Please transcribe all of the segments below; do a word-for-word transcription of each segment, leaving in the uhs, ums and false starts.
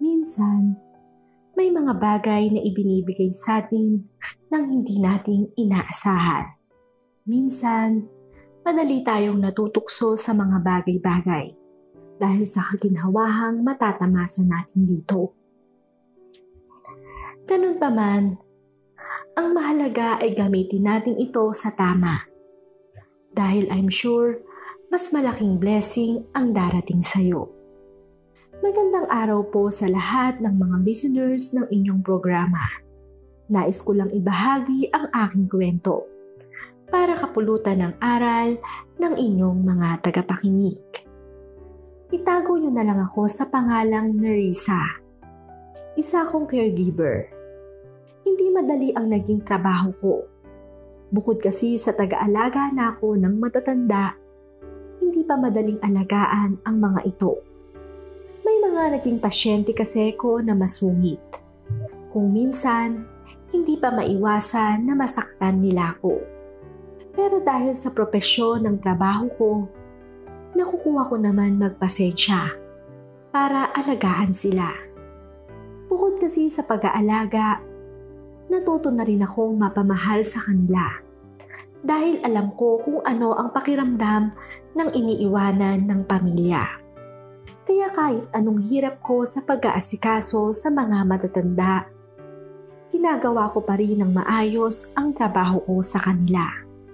Minsan, may mga bagay na ibinibigay sa atin nang hindi nating inaasahan. Minsan, madali tayong natutukso sa mga bagay-bagay dahil sa kaginhawahang matatamasa natin dito. Ganun pa man, ang mahalaga ay gamitin natin ito sa tama. Dahil I'm sure, mas malaking blessing ang darating sa'yo. Magandang araw po sa lahat ng mga listeners ng inyong programa. Nais ko lang ibahagi ang aking kwento para kapulutan ng aral ng inyong mga tagapakinig. Itago niyo na lang ako sa pangalang Nerissa. Isa akong caregiver. Hindi madali ang naging trabaho ko. Bukod kasi sa taga-alaga na ako ng matatanda, hindi pa madaling alagaan ang mga ito. May mga naging pasyente kasi ko na masungit. Kung minsan, hindi pa maiwasan na masaktan nila ako. Pero dahil sa propesyon ng trabaho ko, nakukuha ko naman magpasensya para alagaan sila. Bukod kasi sa pag-aalaga, natuto na rin akong mapamahal sa kanila. Dahil alam ko kung ano ang pakiramdam ng iniiwanan ng pamilya. Kaya kahit anong hirap ko sa pag-aasikaso sa mga matatanda, ginagawa ko pa rin ng maayos ang trabaho ko sa kanila.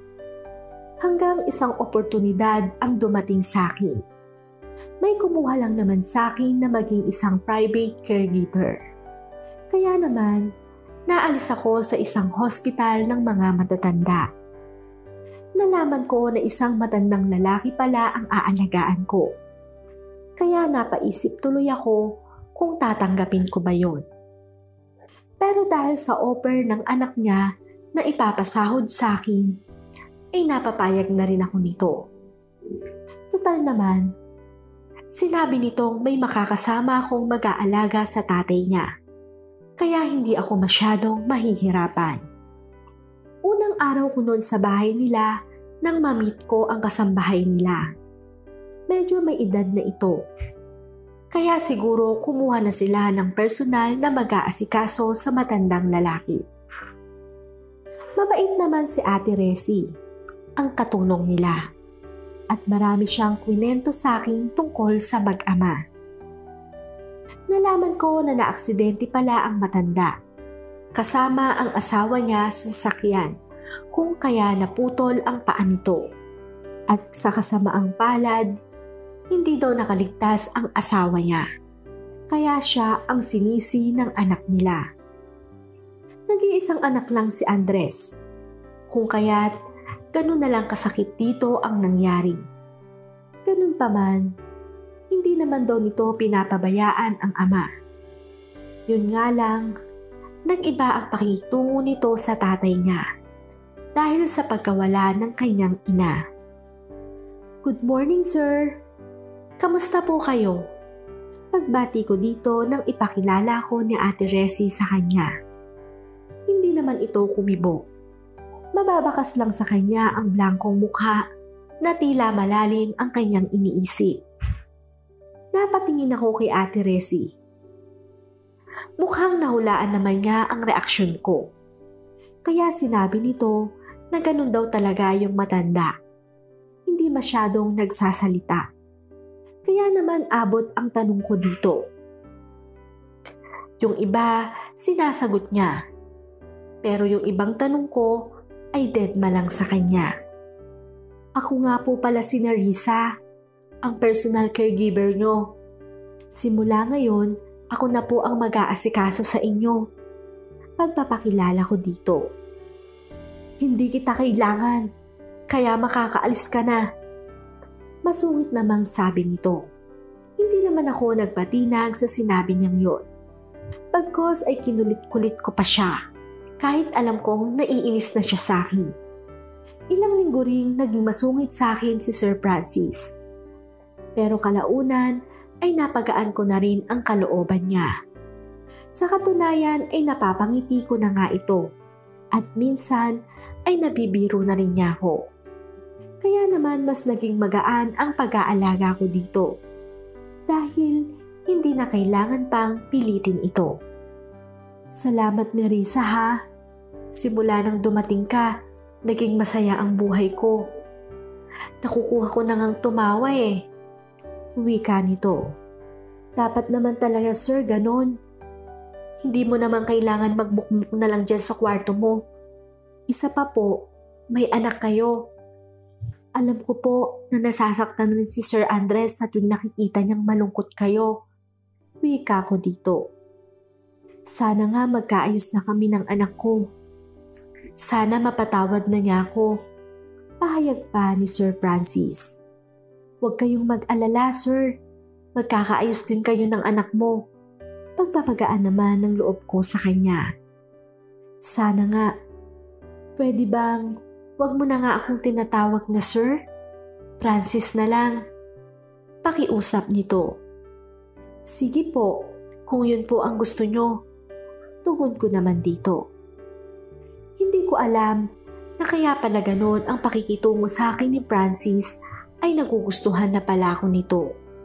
Hanggang isang oportunidad ang dumating sa akin. May kumuha lang naman sa akin na maging isang private caregiver. Kaya naman, naalis ako sa isang hospital ng mga matatanda. Nalaman ko na isang matandang lalaki pala ang aalagaan ko. Kaya napaisip tuloy ako kung tatanggapin ko ba yon. Pero dahil sa offer ng anak niya na ipapasahod sa akin, ay napapayag na rin ako nito. Total naman, sinabi nitong may makakasama akong mag-aalaga sa tatay niya. Kaya hindi ako masyadong mahihirapan. Unang araw ko noon sa bahay nila nang ma-meet ko ang kasambahay nila. Medyo may edad na ito. Kaya siguro kumuha na sila ng personal na mag-aasikaso sa matandang lalaki. Mabait naman si Ate Resi, ang katulong nila. At marami siyang kwento sa akin tungkol sa mag-ama. Nalaman ko na naaksidente pala ang matanda. Kasama ang asawa niya sa sasakyan kung kaya naputol ang paa nito. At sa kasamaang palad, hindi daw nakaligtas ang asawa niya. Kaya siya ang sinisi ng anak nila. Nag-iisang anak lang si Andres. Kung kaya't ganun na lang kasakit dito ang nangyari. Ganun pa man, hindi naman daw nito pinapabayaan ang ama. Yun nga lang, nag-iba ang pakikitungo nito sa tatay niya dahil sa pagkawala ng kanyang ina. Good morning, sir. Kamusta po kayo? Pagbati ko dito nang ipakilala ko ni Ate Resi sa kanya. Hindi naman ito kumibo. Mababakas lang sa kanya ang blangkong mukha na tila malalim ang kanyang iniisip. Napatingin ako kay Ate Resi. Mukhang nahulaan naman niya ang reaksyon ko. Kaya sinabi nito na ganun daw talaga yung matanda. Hindi masyadong nagsasalita. Kaya naman abot ang tanong ko dito. Yung iba, sinasagot niya. Pero yung ibang tanong ko ay deadma lang sa kanya. Ako nga po pala si Nerissa, ang personal caregiver nyo. Simula ngayon, ako na po ang mag-aasikaso sa inyo. Pagpapakilala ko dito. Hindi kita kailangan, kaya makakaalis ka na. Masungit namang sabi nito. Hindi naman ako nagpatinag sa sinabi niyang yon. Pagkos ay kinulit-kulit ko pa siya, kahit alam kong naiinis na siya sa akin. Ilang linggo ring naging masungit sa akin si Sir Francis. Pero kalaunan ay napagaan ko na rin ang kalooban niya. Sa katunayan ay napapangiti ko na nga ito at minsan ay nabibiro na rin niya ako. Kaya naman mas naging magaan ang pag-aalaga ko dito. Dahil hindi na kailangan pang pilitin ito. Salamat Nerissa ha. Simula nang dumating ka, naging masaya ang buhay ko. Nakukuha ko na ngang tumawa eh. Wika nito. Dapat naman talaga sir ganon. Hindi mo naman kailangan magbukmuk na lang dyan sa kwarto mo. Isa pa po, may anak kayo. Alam ko po na nasasaktan rin si Sir Andres sa tuwing nakikita niyang malungkot kayo. Wika ko dito. Sana nga magkaayos na kami ng anak ko. Sana mapatawad na niya ako. Pahayag pa ni Sir Francis. Huwag kayong mag-alala sir. Magkakaayos din kayo ng anak mo. Pagpapagaan naman ng loob ko sa kanya. Sana nga. Pwede bang wag mo na nga akong tinatawag na sir? Francis na lang. Pakiusap nito. Sige po, kung yun po ang gusto nyo. Tugon ko naman dito. Hindi ko alam na kaya pala ganon ang pakikitungo sa akin ni Francis ay nagugustuhan na pala ako nito.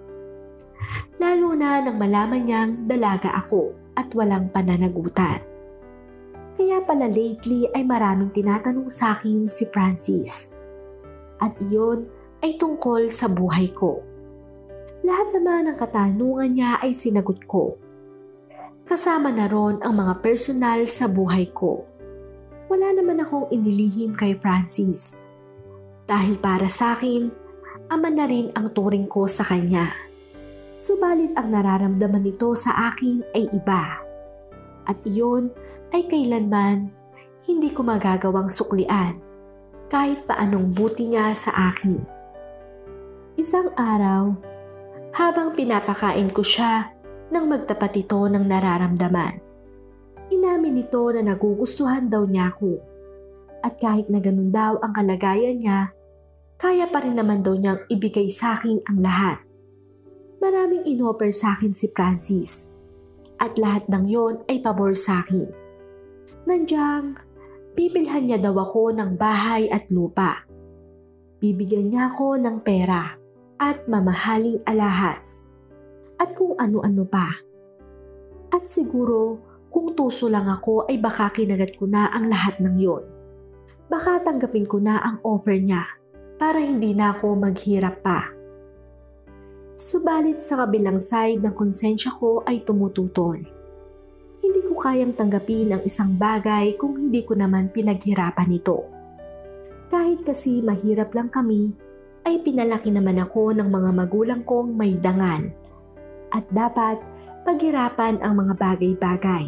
Lalo na nang malaman niyang dalaga ako at walang pananagutan. Kaya pala lately ay maraming tinatanong sa akin si Francis. At iyon ay tungkol sa buhay ko. Lahat naman ng katanungan niya ay sinagot ko. Kasama na ron ang mga personal sa buhay ko. Wala naman akong inilihim kay Francis. Dahil para sa akin, ama na rin ang turing ko sa kanya. Subalit ang nararamdaman nito sa akin ay iba. At iyon ay kailanman hindi ko magagawang suklian kahit paanong buti niya sa akin. Isang araw, habang pinapakain ko siya nang magtapat ito ng nararamdaman. Inamin nito na nagugustuhan daw niya ako. At kahit na ganun daw ang kalagayan niya, kaya pa rin naman daw niyang ibigay sa akin ang lahat. Maraming inoffer sa akin si Francis. At lahat ng yon ay pabor sa akin. Nandyang, bibilhan niya daw ako ng bahay at lupa. Bibigyan niya ako ng pera at mamahaling alahas. At kung ano-ano pa. At siguro, kung tuso lang ako ay baka kinagat ko na ang lahat ng yon. Baka tanggapin ko na ang offer niya para hindi na ako maghirap pa. Subalit sa kabilang side ng konsensya ko ay tumututol. Hindi ko kayang tanggapin ang isang bagay kung hindi ko naman pinaghirapan ito. Kahit kasi mahirap lang kami, ay pinalaki naman ako ng mga magulang kong may dangal. At dapat paghirapan ang mga bagay-bagay.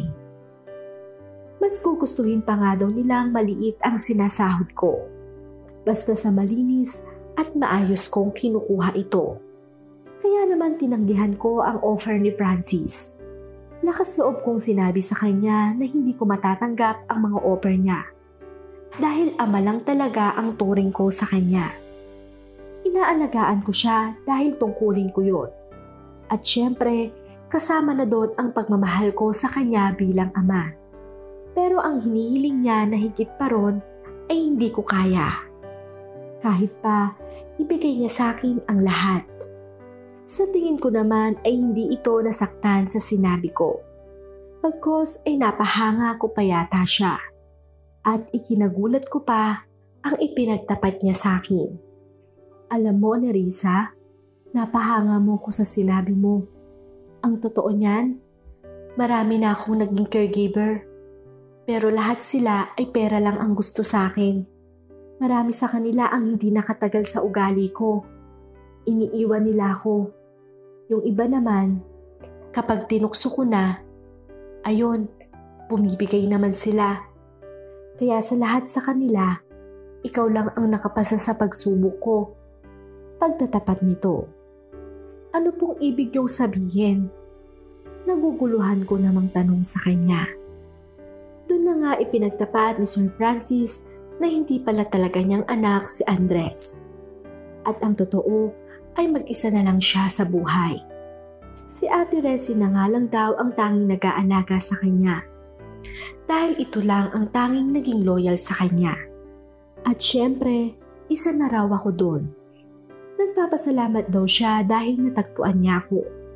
Mas gugustuhin pa nga daw nilang maliit ang sinasahod ko. Basta sa malinis at maayos kong kinukuha ito. Kaya naman tinanggihan ko ang offer ni Francis. Lakas loob kong sinabi sa kanya na hindi ko matatanggap ang mga offer niya. Dahil ama lang talaga ang turing ko sa kanya. Inaalagaan ko siya dahil tungkulin ko yon. At syempre, kasama na doon ang pagmamahal ko sa kanya bilang ama. Pero ang hinihiling niya na higit pa ron ay hindi ko kaya. Kahit pa, ibigay niya sa akin ang lahat. Sa tingin ko naman ay hindi ito nasaktan sa sinabi ko. Pagkos ay napahanga ko pa yata siya. At ikinagulat ko pa ang ipinagtapat niya sa akin. Alam mo, Nerissa, napahanga mo ko sa sinabi mo. Ang totoo niyan, marami na akong naging caregiver. Pero lahat sila ay pera lang ang gusto sa akin. Marami sa kanila ang hindi nakatagal sa ugali ko. Iniiwan nila ako. Yung iba naman, kapag tinukso ko na, ayun, bumibigay naman sila. Kaya sa lahat sa kanila, ikaw lang ang nakapasa sa pagsubok ko. Pagtatapat nito. Ano pong ibig niyong sabihin? Naguguluhan ko namang tanong sa kanya. Doon na nga ipinagtapat ni Sir Francis na hindi pala talaga niyang anak si Andres. At ang totoo ay mag-isa na lang siya sa buhay. Si Ate Resi na nga lang daw ang tanging nag-aalaga sa kanya. Dahil ito lang ang tanging naging loyal sa kanya. At syempre, isa na raw ako doon. Nagpapasalamat daw siya dahil natagpuan niya ako.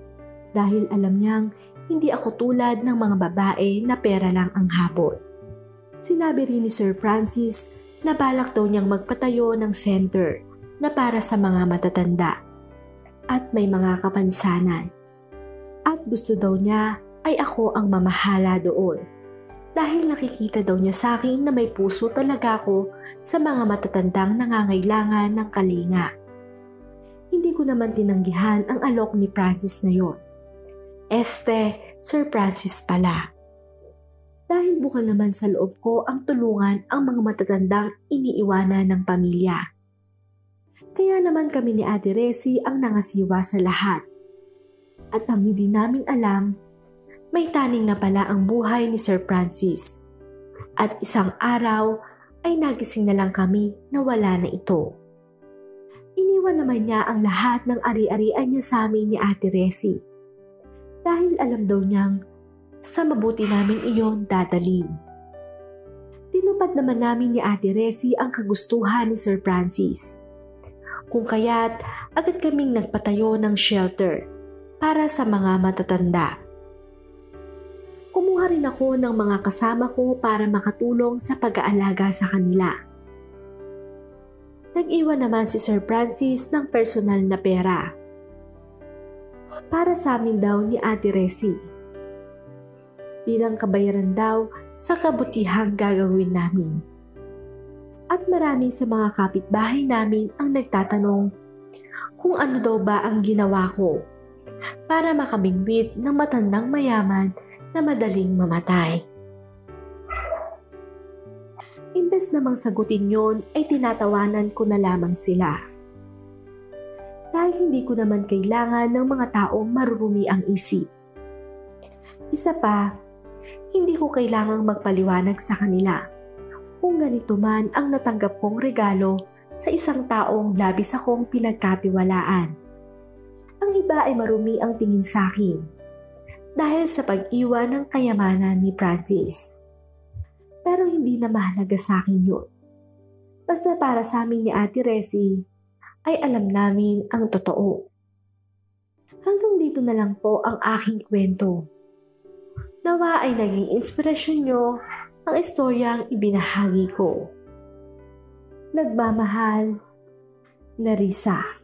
dahil alam niyang hindi ako tulad ng mga babae na pera lang ang habol. Sinabi rin ni Sir Francis na balak daw niyang magpatayo ng center na para sa mga matatanda at may mga kapansanan. At gusto daw niya ay ako ang mamahala doon dahil nakikita daw niya sa akin na may puso talaga ako sa mga matatandang nangangailangan ng kalinga. Hindi ko naman tinanggihan ang alok ni Francis na yon. Este, Sir Francis pala. Dahil bukal naman sa loob ko ang tulungan ang mga matatandang iniiwanan ng pamilya. Kaya naman kami ni Ate Resi ang nangasiwa sa lahat. At ang hindi namin alam, may taning na pala ang buhay ni Sir Francis. At isang araw ay nagising na lang kami na wala na ito. Iniwan naman niya ang lahat ng ari-arian niya sa amin ni Ate Resi. Dahil alam daw niyang sa mabuti namin iyon dadalin. Tinupad naman namin ni Ate Resi ang kagustuhan ni Sir Francis. Kung kaya't agad kaming nagpatayo ng shelter para sa mga matatanda. Kumuha rin ako ng mga kasama ko para makatulong sa pag-aalaga sa kanila. Nag-iwan naman si Sir Francis ng personal na pera para sa amin daw ni Ate Resi, bilang kabayaran daw sa kabutihang gagawin namin. At marami sa mga kapitbahay namin ang nagtatanong kung ano daw ba ang ginawa ko para makabingwit ng matandang mayaman na madaling mamatay. Imbes namang sagutin yon ay tinatawanan ko na lamang sila. Dahil hindi ko naman kailangan ng mga taong marurumi ang isip. Isa pa, hindi ko kailangang magpaliwanag sa kanila kung ganito man ang natanggap kong regalo sa isang taong labis akong pinagkatiwalaan. Ang iba ay marumi ang tingin sa akin dahil sa pag-iwan ng kayamanan ni Francis. Pero hindi na mahalaga sa akin yun. Basta para sa amin ni Ate Resi ay alam namin ang totoo. Hanggang dito na lang po ang aking kwento. Nawa ay naging inspirasyon nyo ang istoryang ibinahagi ko. Nagmamahal, Narisa.